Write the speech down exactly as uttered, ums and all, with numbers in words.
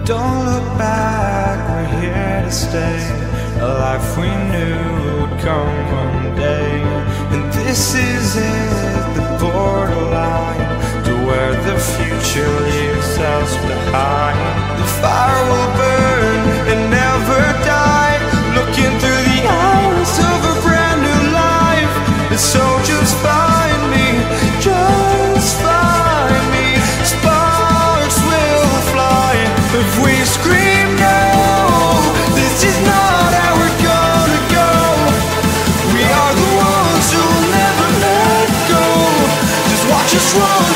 Don't look back, we're here to stay. A life we knew would come one day. And this is it, the borderline to where the future leaves us behind. The fire will burn and never die, looking through the eyes of a brand new life. And so just find me, just find me. Sparks will fly if we scream no. This is not how we're gonna go. We are the ones who'll never let go. Just watch us run.